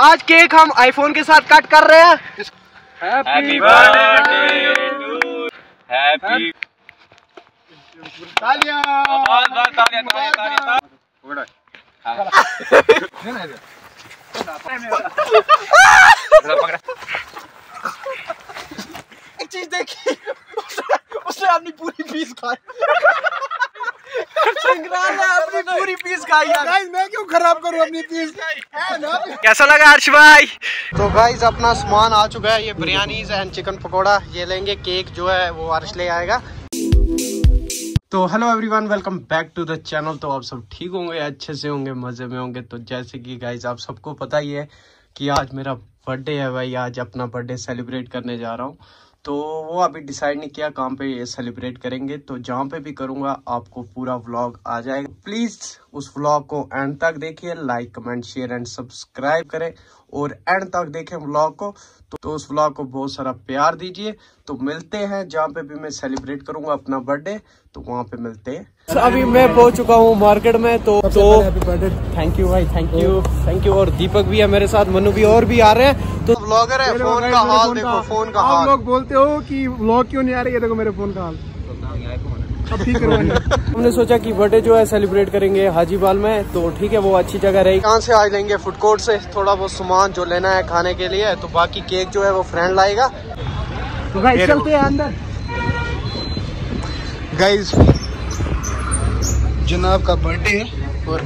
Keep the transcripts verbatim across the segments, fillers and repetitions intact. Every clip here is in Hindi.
आज केक हम आईफोन के साथ कट कर रहे हैं। हैप्पी बर्थडे टू हैप्पी तालियां तालियां तालियां एक चीज देखी, उसने अपनी पूरी पीस खाई। संग्राम ने अपनी पूरी पीस खाई यार। गाइस मैं क्यों खराब करूं अपनी पीस? कैसा लगा हर्ष भाई? तो गाइस अपना सामान आ चुका है, ये बिरयानी एंड चिकन पकोड़ा ये लेंगे, केक जो है वो हर्ष ले आएगा। तो hello everyone, welcome back to the channel. तो आप सब ठीक होंगे, अच्छे से होंगे, मजे में होंगे। तो जैसे कि गाइस आप सबको पता ही है कि आज मेरा बर्थडे है भाई, आज अपना बर्थडे सेलिब्रेट करने जा रहा हूँ। तो वो अभी डिसाइड नहीं किया कहाँ पे ये सेलिब्रेट करेंगे, तो जहाँ पे भी करूँगा आपको पूरा व्लॉग आ जाएगा। प्लीज़ उस व्लॉग को एंड तक देखिए, like comment share and subscribe करें और एंड तक देखें व्लॉग को। तो, तो उस व्लॉग को बहुत सारा प्यार दीजिए। तो मिलते हैं जहाँ पे भी मैं सेलिब्रेट करूँगा अपना बर्थडे, तो वहाँ पे मिलते हैं। तो अभी मैं पहुँच चुका हूँ मार्केट में। तो तो थैंक यू भाई, थैंक यू थैंक यू। और दीपक भी है मेरे साथ, मनु भी, और भी आ रहे हैं। तो व्लॉगर है, फोन का हाल देखो, फोन का हाल। आप लोग बोलते हो कि व्लॉग क्यों नहीं आ रही है, देखो मेरे फोन का हाल। अब ठीक हमने सोचा कि बर्थडे जो है सेलिब्रेट करेंगे हाजीबाल में, तो ठीक है वो अच्छी जगह रहेगी। यहाँ से आज लेंगे फूड कोर्ट से थोड़ा बहुत सामान जो लेना है खाने के लिए, तो बाकी केक जो है वो फ्रेंड लाएगा। तो गाइस चलते हैं अंदर। गाइस जनाब का बर्थडे और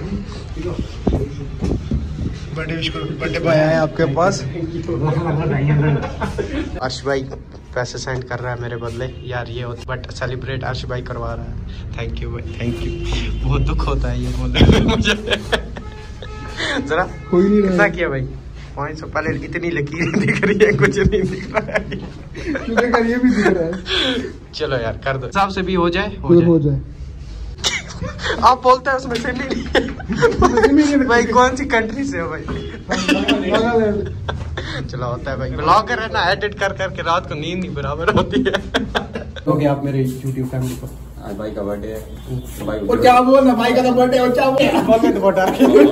बर्थडे विश करो, बर्थडे बॉय है आपके पास। अर्श भाई पैसे सेंड कर रहा है मेरे बदले यार, ये बट सेलिब्रेट अर्श भाई करवा रहा है। थैंक यू भाई, थैंक यू। बहुत दुख होता है ये बोलने में मुझे। जरा कोई नहीं कितना किया भाई? पाँच सौ पहले इतनी लकीरें दिख रही है, कुछ नहीं दिख रहा है। ये भी दिख रहा है। चलो यार कर दो, हिसाब से भी हो जाए हो जाए, हो जाए। आप बोलते हैं उसमें से नहीं भाई, कौन सी कंट्री से हो भाई? चलो होता है भाई, ब्लॉगर है ना, एडिट कर करके रात को नींद नहीं बराबर होती है। तो क्या आप मेरे यूट्यूब फैमिली को, आज भाई का बर्थडे है, तो भाई और क्या बोल भाई का तो बर्थडे और क्या बोल तो बता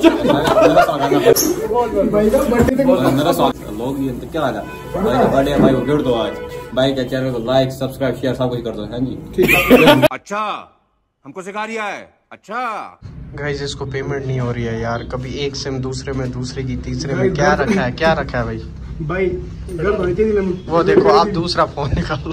भाई का बर्थडे मेरा लोग ये तो क्या आ रहा भाई का बर्थडे है, भाई को गिफ्ट दो आज। भाई के चैनल को लाइक सब्सक्राइब शेयर सब कुछ कर दो। हाँ जी ठीक है। अच्छा हमको सिखा रिया है। अच्छा गाइस इसको पेमेंट नहीं हो रही है यार, कभी एक सिम दूसरे में, दूसरे की तीसरे में, क्या रखा है क्या रखा है भाई? भाई घर होनी चाहिए। वो देखो आप दूसरा फोन निकाल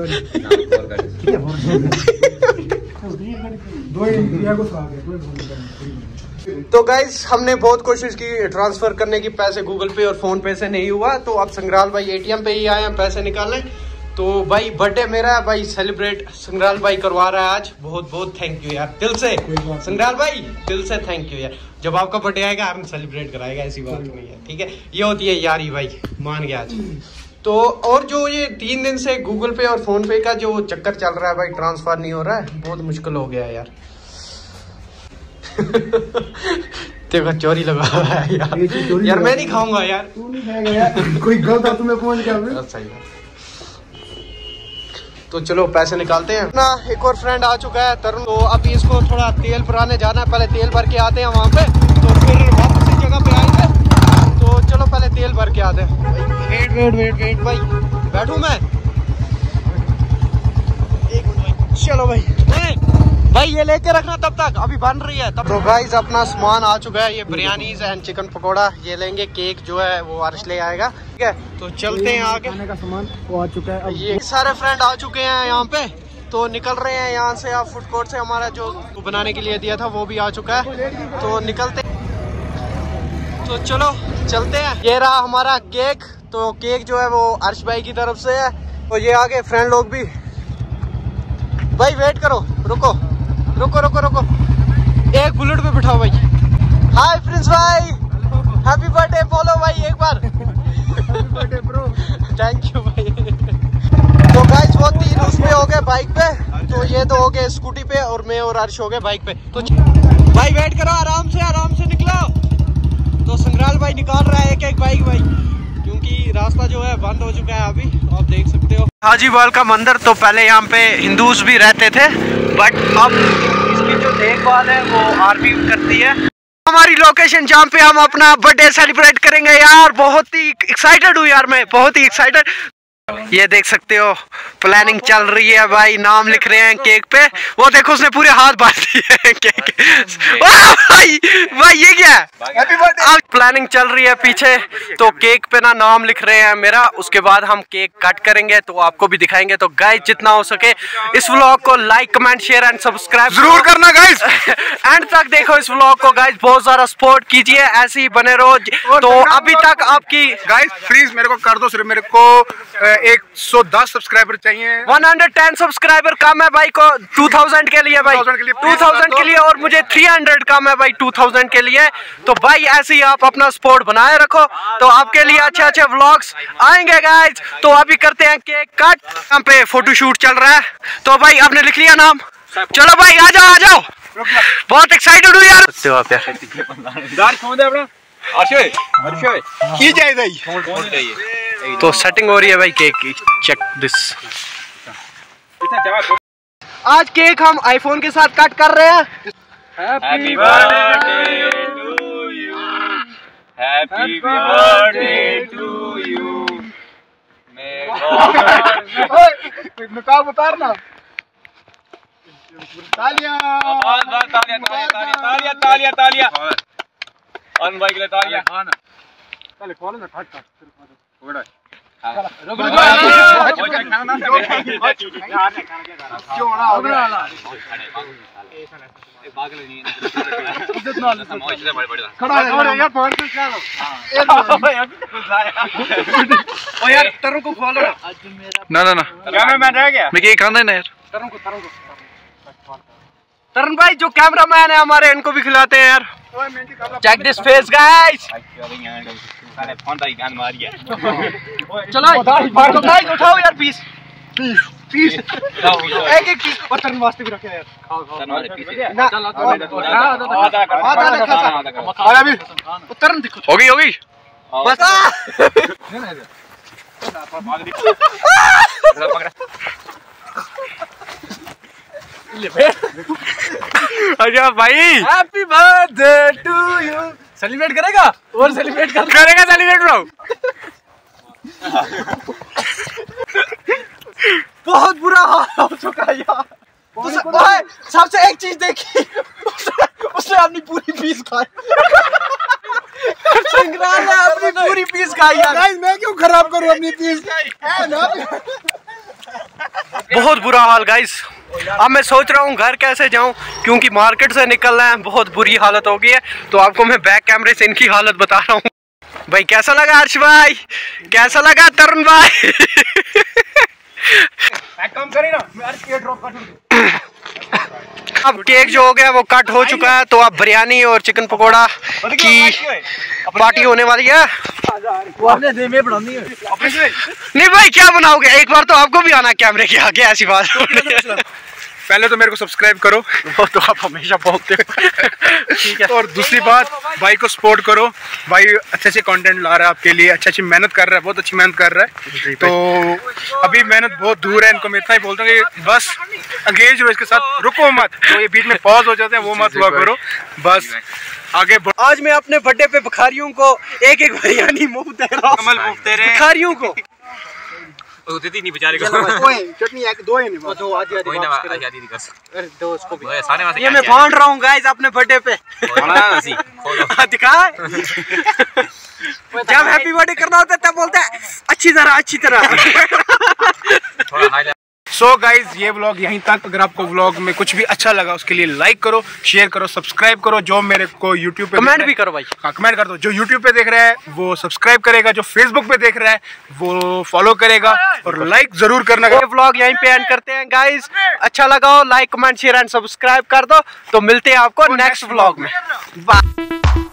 तो गाइस हमने बहुत कोशिश की ट्रांसफर करने की, पैसे गूगल पे और फोन पे से नहीं हुआ, तो अब संग्राल भाई एटीएम पे ही आए हैं पैसे निकालने। तो भाई बर्थडे मेरा है भाई, सेलिब्रेट संग्राल भाई करवा रहा है आज। बहुत बहुत थैंक यू यार, दिल से संग्राल भाई, दिल से थैंक यू यार। जब आपका बर्थडे आएगा हम सेलिब्रेट कराएगा, ऐसी बात नहीं है, ठीक है? ये होती है यारी भाई, मान गया आज। तो और जो ये तीन दिन से गूगल पे और फोन पे का जो चक्कर चल रहा है भाई, ट्रांसफर नहीं हो रहा है, बहुत मुश्किल हो गया है यार। देखो चोरी लगा हुआ है यार, यार मैं नहीं खाऊंगा यार। तू नहीं खाएगा यार, कोई गलत तुम्हें फोन किया। सही है। तो चलो पैसे निकालते हैं ना। एक और फ्रेंड आ चुका है तरुण, तो अभी इसको थोड़ा तेल भराने जाना है, पहले तेल भर के आते हैं वहाँ पे, तो फिर वापस इस जगह पे आएंगे। तो चलो पहले तेल भर के आते हैं। वेट वेट वेट वेट भाई, बैठूं मैं एक मिनट। चलो भाई भाई ये लेके रखना तब तक, अभी बन रही है तब। तो गाइस अपना सामान आ चुका है, ये बिरयानी एंड चिकन पकोड़ा ये लेंगे, केक जो है वो अर्श ले आएगा, ठीक है? तो चलते हैं आगे। खाने का सामान वो आ चुका है। ये सारे फ्रेंड आ चुके हैं यहाँ पे, तो निकल रहे हैं यहाँ से। आप फूड कोर्ट से हमारा जो बनाने के लिए दिया था वो भी आ चुका है, तो निकलते। तो चलो चलते हैं। ये रहा हमारा केक, तो केक जो है वो अर्श भाई की तरफ से है। तो ये आगे फ्रेंड लोग भी, भाई वेट करो, रुको रुको रुको रुको, एक बुलेट पे बिठाओ भाई। हाय प्रिंस भाई, हैप्पी बर्थडे बोलो भाई एक बार। Happy birthday bro, thank you भाई। तो गाइस वो तीन उसमें हो गए बाइक पे, तो ये तो हो गए स्कूटी पे, और मैं और अर्श हो गए बाइक पे। तो भाई वेट करो, आराम से आराम से निकलो। तो संग्राल भाई निकाल रहा है एक एक बाइक भाई, क्योंकि रास्ता जो है बंद हो चुका है अभी, आप देख सकते हो। हाजीबाल का मंदिर, तो पहले यहाँ पे हिंदूज भी रहते थे, बट अब इसकी जो देखभाल है वो आर्मी करती है। हमारी लोकेशन जहाँ पे हम अपना बर्थडे सेलिब्रेट करेंगे यार। बहुत ही एक्साइटेड हूँ यार, मैं बहुत ही एक्साइटेड। ये देख सकते हो प्लानिंग चल रही है भाई, नाम लिख रहे हैं केक पे। वो देखो उसने पूरे हाथ बांध दिए हैं केक। भाई भाई ये क्या है? Happy birthday. अब प्लानिंग चल रही है पीछे, तो केक पे ना नाम लिख रहे हैं मेरा। उसके बाद हम केक कट करेंगे तो आपको भी दिखाएंगे। तो गाइस जितना हो सके इस व्लॉग को like comment share and subscribe जरूर करना गाइस। एंड तक देखो इस व्लॉग को गाइस, बहुत सारा सपोर्ट कीजिए, ऐसे ही बने रहो। तो अभी तक आपकी गाइस प्लीज मेरे को कर दो, सिर्फ मेरे को एक सौ दस सब्सक्राइबर चाहिए। एक सौ दस सब्सक्राइबर कम है भाई को दो हज़ार के लिए भाई, दो हज़ार के लिए, और मुझे तीन सौ कम है भाई दो हज़ार के लिए। तो भाई ऐसे ही आप अपना सपोर्ट बनाए रखो, तो आपके लिए अच्छे अच्छे व्लॉग्स आएंगे गाइस। तो अभी करते हैं केक कट, यहाँ पे फोटो शूट चल रहा है। तो भाई आपने लिख लिया नाम? चलो भाई आ जाओ आ जाओ, बहुत एक्साइटेड हूँ यार। तो सेटिंग हो रही है भाई केक की, चेक दिस। आज केक हम आईफोन के साथ कट कर रहे हैं। Happy birthday to you, happy birthday to you. नकाब उतारना। तालियां तालियां तालियां तालियां तालियां तालियां। अन भाई के लिए तालियां। पहले खोलो ना, ठट ठट ओड़ा। यार तरु को खोलो ना ना ना, कैमरामैन रह गया। मैं केक खाना है ना यार। तरु को तरु को तरुण भाई जो कैमरामैन है हमारे, इनको भी खिलाते हैं यार। Check this face guys. चलो तो गाइस उठाओ यार पीस पीस पीस, एक एक पीस तरुण वास्ते भी रखे यार। तरुण दिखो, हो गई हो गई बस। अच्छा भाई happy birthday to you. Celebrate करेगा और सेलिब्रेट कर करेगा सेलिब्रेट ब्रो। बहुत बुरा हाल हो चुका है यार। भाई सबसे एक चीज देखी, उसने अपनी पूरी पीस खाई। संग्राम ने अपनी पूरी पीस खाई यार। मैं क्यों खराब करूं अपनी पीस? बहुत बुरा हाल गाइस। अब मैं सोच रहा हूँ घर कैसे जाऊँ, क्योंकि मार्केट से निकलना है, बहुत बुरी हालत हो गई है। तो आपको मैं बैक कैमरे से इनकी हालत बता रहा हूँ। भाई कैसा लगा हर्ष भाई, कैसा लगा तरुण भाई? काम करें ना, मैं अर्श के ड्रॉप कर। अब केक जो हो गया वो कट हो चुका है, तो अब बिरयानी और चिकन पकोड़ा की पार्टी होने वाली है। नहीं भाई क्या बनाओगे, एक बार तो आपको भी आना कैमरे के आगे, ऐसी बात। पहले तो मेरे को सब्सक्राइब करो, वो तो आप हमेशा बोलते हो। ठीक है। और दूसरी बात, भाई को सपोर्ट करो। भाई अच्छे अच्छे कंटेंट ला रहा है आपके लिए, अच्छी अच्छी मेहनत कर रहा है, बहुत अच्छी मेहनत कर रहा है। तो अभी मेहनत बहुत दूर है, इनको मैं इतना ही बोलता हूँ कि बस एंगेज हो इसके साथ, रुको मत। तो ये बीच में पॉज हो जाते हैं वो मत हुआ करो, बस आगे बढ़। आज मैं अपने बर्थडे पे भिखारियों को एक एक बिरयानी मुफ्त दे रहा हूँ, भिखारियों को। देती नहीं बेचारे को। चटनी एक दो है नहीं, दो आधी आधी ना आजादी दी कर। अरे दो उसको भी। सारे में ये मैं बांट रहा हूँ गाइस अपने बर्थडे पे। दिखा जब हैप्पी बर्थडे करना होता है तब बोलता है अच्छी तरह अच्छी तरह। सो so गाइज ये व्लॉग यहीं तक। अगर आपको व्लॉग में कुछ भी अच्छा लगा उसके लिए लाइक करो, शेयर करो, सब्सक्राइब करो। जो मेरे को यूट्यूब पे कमेंट भी करो भाई। हाँ कमेंट कर दो। जो यूट्यूब पे देख रहा है वो सब्सक्राइब करेगा, जो फेसबुक पे देख रहा है वो फॉलो करेगा, और लाइक जरूर करना। ये व्लॉग यहीं पे एंड करते हैं गाइज। अच्छा लगा हो like comment share and subscribe कर दो। तो मिलते हैं आपको नेक्स्ट व्लॉग में। बाय।